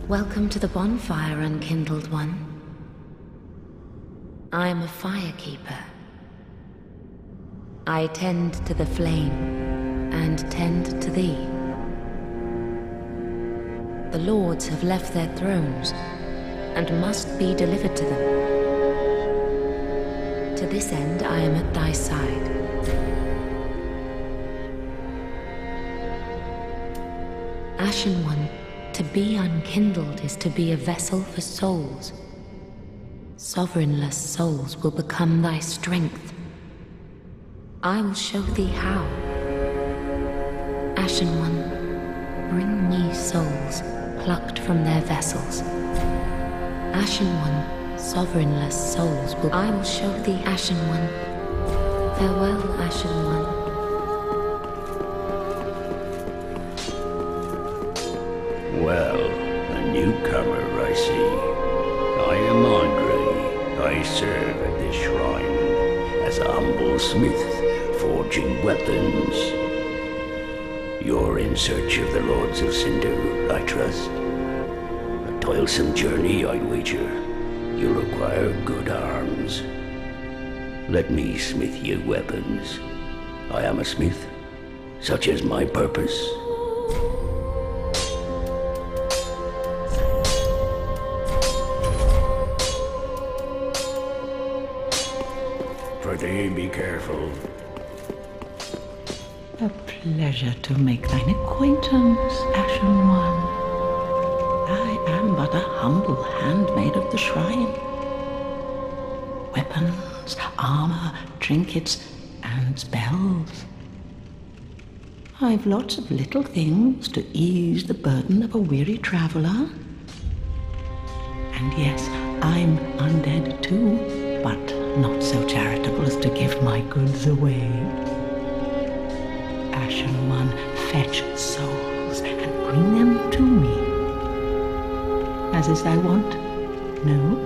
Welcome to the bonfire, unkindled one. I am a firekeeper. I tend to the flame, and tend to thee. The lords have left their thrones, and must be delivered to them. To this end I am at thy side. Ashen One, to be unkindled is to be a vessel for souls. Sovereignless souls will become thy strength. I will show thee how. Ashen One, bring me souls plucked from their vessels. Ashen One, sovereignless souls will... I will show thee, Ashen One. Farewell, Ashen One. Well, a newcomer, I see. I am Andre. I serve at this shrine as a humble smith, forging weapons. You're in search of the Lords of Cinder, I trust. A toilsome journey, I'd wager. You'll require good arms. Let me smith you weapons. I am a smith. Such is my purpose. Prithee, be careful. A pleasure to make thine acquaintance, Ashen One. I am but a humble handmaid of the shrine. Weapons, armor, trinkets, and spells. I've lots of little things to ease the burden of a weary traveler. And yes, I'm undead too, but not so charitable as to give my goods away. Ashen One, fetch souls and bring them to me. As is thy wont, no?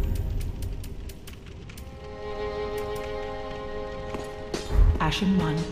Ashen One,